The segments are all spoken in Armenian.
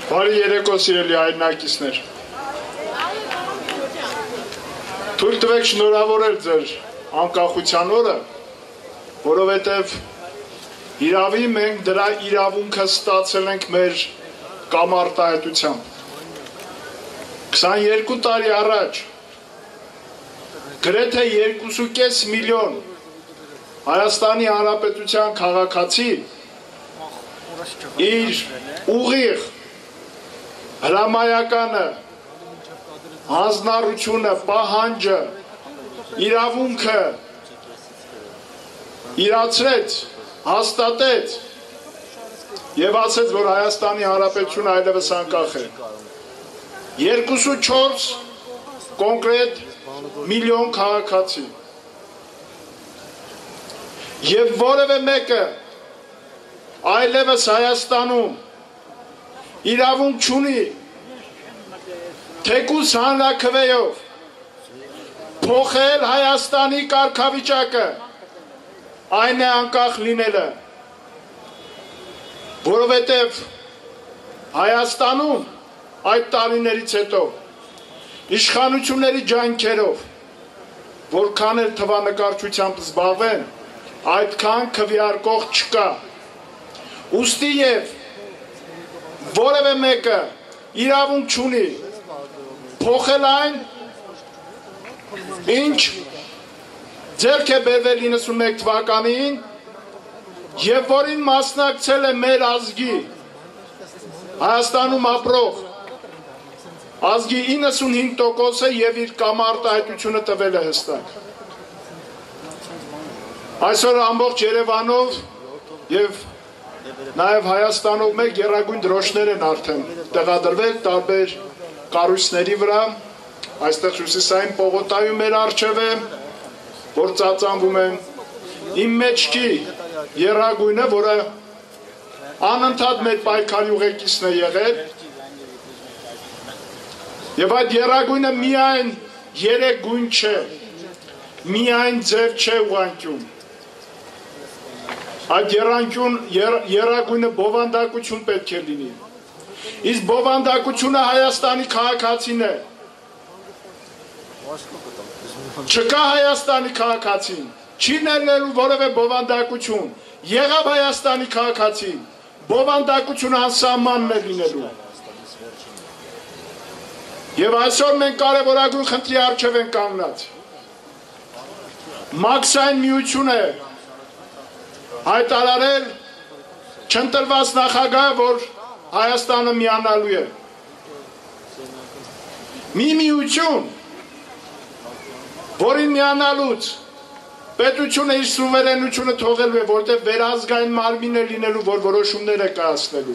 Բարի երեկո սիրելի հայրենակիցներ։ Թույլ տվեք շնորհավորել ձեր անկախության օրը, որովհետև իրավի մենք դրա իրավունքը ստացել ենք մեր կամարտահայտությամբ։ 22 տարի առաջ գրեթե 2.5 միլիոն Հայաստանի Հանրապետության քաղաքացի իր ուղիղ հրամայականը, հանձնառությունը, պահանջը, իրավունքը իրացրեց, հաստատեց եւ ասեց, որ Հայաստանի Հանրապետությունը այլևս անկախ է։ 2.4 կոնկրետ միլիոն քաղաքացի եւ որևէ մեկը այլևս Հայաստանում իրավունք չունի թեկուզ հանրաքվեով փոխել Հայաստանի կարգավիճակը, այն է անկախ լինելը, որովհետև Հայաստանում այդ տարիներից հետո իշխանությունների ջանքերով որքան էլ թվանկարչությամբ զբաղվեն, այդքան քվեարկող չկա։ Ուստի եւ որևէ մեկը իրավունք չունի փոխել այն, ինչ ձեռք է բերվել 91 թվականին եւ որին մասնակցել է մեր ազգի Հայաստանում ապրող ազգի 95%-ը եւ իր կամարտահայտությունը տվել է հստակ։ Այսօր ամբողջ Երևանով եւ նաեւ Հայաստանով մեկ գերագույն դրոշներ են արդեն տեղադրվել տարբեր կառույցների վրա, այստեղ Հյուսիսային պողոտայում մեր առջև է, որ ծածանվում են իմ մեջքի գերագույնը, որը անընդհատ մեր պայքարի ուղեկիցն է եղել, եւ այդ գերագույնը միայն 3 գույն չէ, միայն ձև չէ ուղղանկյուն։ Այդ երագույնը բովանդակություն պետք է լինի։ Իսկ բովանդակությունը Հայաստանի քաղաքացին է։ Չկա Հայաստանի քաղաքացին, չի ներնելու որևէ բովանդակություն։ Եղավ Հայաստանի քաղաքացին, բովանդակությունը անսահմանն է լինելու։ Եվ այսօր մենք կարևորագույն խնդրի առջև ենք կանգնած։ Մաքսային միություն է հայտարարել չընտրված նախագահ, որ Հայաստանը միանալու է։ Մի միություն, որին միանալուց պետությունը իր սուվերենությունը թողելու է, որտեղ վերազգային մարմին է լինելու, որ որոշումներ է կայացնելու։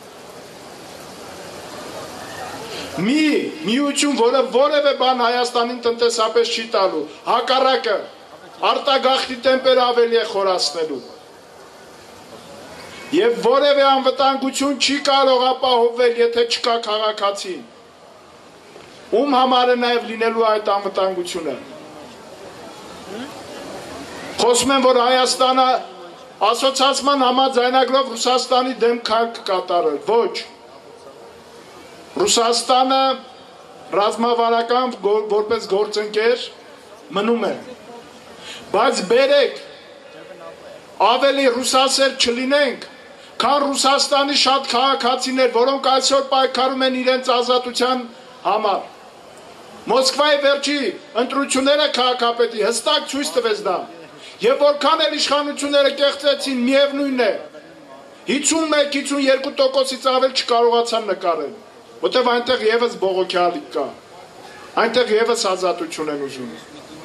Մի միություն, որը որևէ բան Հայաստանին տնտեսապես չի տալու, հակառակը արտագաղթի տեմպերը ավելի է խորացնելու։ Եվ որևէ անվտանգություն չի կարող ապահովել, եթե չկա քաղաքացին, ում համար է նաև լինելու այդ անվտանգությունը։ Խոսում են, որ Հայաստանը ասոցիացիան համաձայնագրով Ռուսաստանի դեմ քայլ կկատարել, ոչ։ Ռուսաստանը ռազմավարական որպես գործընկեր մնում է, բայց բերեք ավելի ռուսասեր չլինենք, քան Ռուսաստանի շատ քաղաքացիներ, որոնք այսօր պայքարում են իրենց ազատության համար։ Մոսկվայի վերջի ընտրությունները քաղաքապետի հստակ ցույց տվեց դա, եւ որքան էլ իշխանությունները կեղծեցին, միևնույն է, 51-52%-ից ավել չկարողացան նկարել, որտեղ այնտեղ եւս բողոքյալիկ կա, այնտեղ եւս ազատություն են ուզում։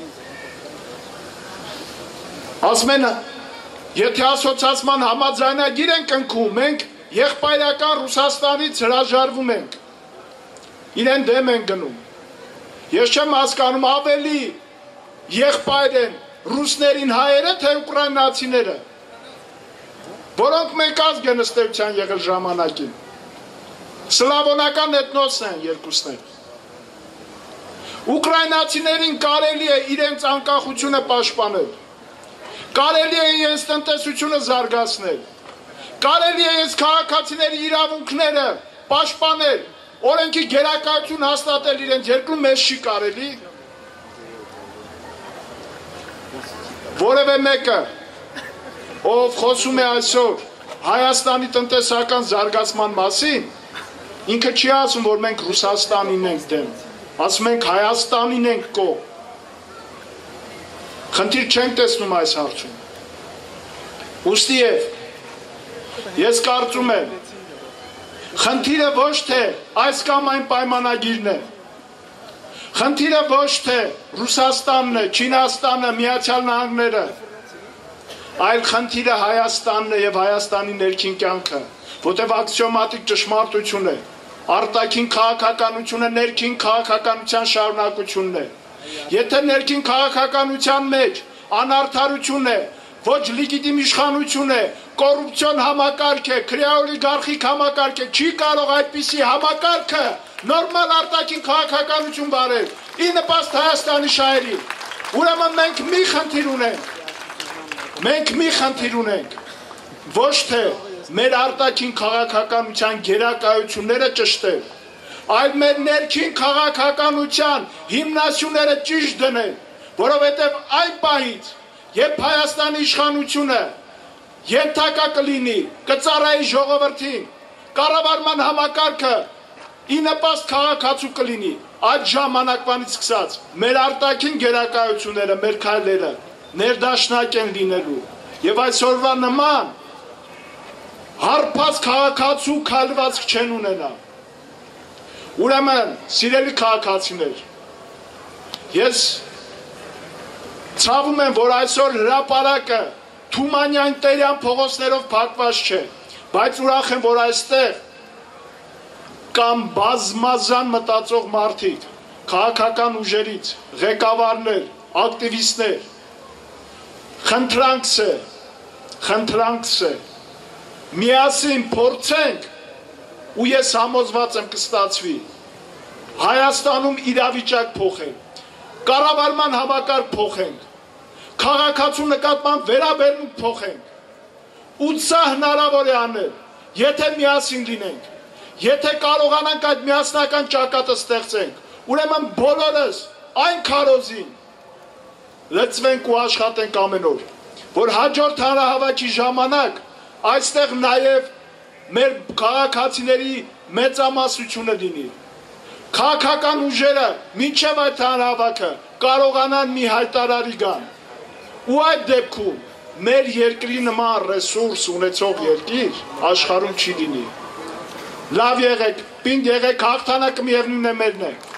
Ասում են, եթե ասոցիացիան համաձայնագիր ենք ընկնում, մենք եղբայրական Ռուսաստանից հրաժարվում ենք, իրեն դեմ են գնում։ Ես չեմ հասկանում, ավելի եղբայր են ռուսներին հայերը, թե ուկրաինացիները, որոնք մենք ազգ են ըստ էության եղել ժամանակին։ Սլավոնական էթնոսն են երկուսն են։ Ուկրաինացիներին կարելի է իրենց անկախությունը պաշտպանել, կարելի է իրենց տնտեսությունը զարգացնել, կարելի է իրենց քաղաքացիների իրավունքները պաշտպանել, օրենքի գերակայություն հաստատել իրենց երկրում, մեզ չի կարելի։ Որևէ մեկը, ով խոսում է այսօր Հայաստանի տնտեսական զարգացման մասին, ինքը չի ասում, որ մենք Ռուսաստանին ենք դեմ, ասում ենք Հայաստանին ենք կողմ։ Խնդիր չենք տեսնում այս հարցում։ Ուստիև, ես կարծում եմ, խնդիրը ոչ թե այս կամ այն պայմանագիրն է, խնդիրը ոչ թե Ռուսաստանն է, Չինաստանը, Միացյալ Նահանգները, այլ խնդիրը Հայաստանն է և Հայաստանի ներքին կյանքը, որտև աքսիոմատիկ ճշմարտություն է, արտաքին քաղաքականությունը ներքին քաղաքականության շարունակությունն է։ Եթե ներքին քաղաքականության մեջ անարդարություն է, ոչ լեգիտիմ իշխանություն է, կոռուպցիոն համակարգ է, քրեաօլիգարխիկ համակարգ է, չի կարող այդպիսի համակարգը նորմալ արտաքին քաղաքականություն վարել, ի նպաստ Հայաստանի շահերի։ Ուրեմն մենք մի խնդիր ունենք, ոչ թե մեր արտաքին քաղաքականության գերակայությունները ճշտել, այլ մեր ներքին քաղաքականության հիմնասյուները ճիշտ դնել, որովհետև այն պահից, երբ Հայաստանի իշխանությունը ենթակա կլինի, կծառայի ժողովրդին, կառավարման համակարգը ի նպաստ քաղաքացու կլինի, այդ ժամանակվանից սկսած մեր արտաքին գերակայությունները, մեր քայլերը ներդաշնակ են լինելու եւ այսօրվա նման հարբած քաղաքացու քայլվածք չեն ունենա։ Ուրեմն, սիրելի քաղաքացիներ, ես ցավում եմ, որ այսօր հրապարակը Թումանյան Տերյան փողոցներով փակված չէ, բայց ուրախ եմ, որ այստեղ կամ բազմազան մտածող մարդիկ, քաղաքական ուժերից, ղեկավարներ, ակտիվիստներ, խնդրանքս է, միասին փորձենք ու ես համոզված եմ կստացվի Հայաստանում իրավիճակ փոխել, կառավարման համակարգ փոխենք, քաղաքացու նկատմամբ վերաբերմունք փոխենք, ու սա հնարավոր է անել, եթե միասին լինենք, եթե կարողանանք այդ միասնական ճակատը ստեղծենք, ուրեմն բոլորս այն քարոզին լծվենք ու աշխատենք ամեն օր, որ հաջորդ հանրահավաքի ժամանակ այստեղ նաև մեր քաղաքացիների մեծամասնությունը լինի։ Քաղաքական ուժերը մինչև այդ հանրահավաքը կարողանան մի հայտարարի գան։ Ու այդ դեպքում մեր երկրի նման ռեսուրս ունեցող երկիր աշխարհում չի լինի։ Լավ եղեք, պինդ եղեք, հաղթանակը միևնույն է մերն է։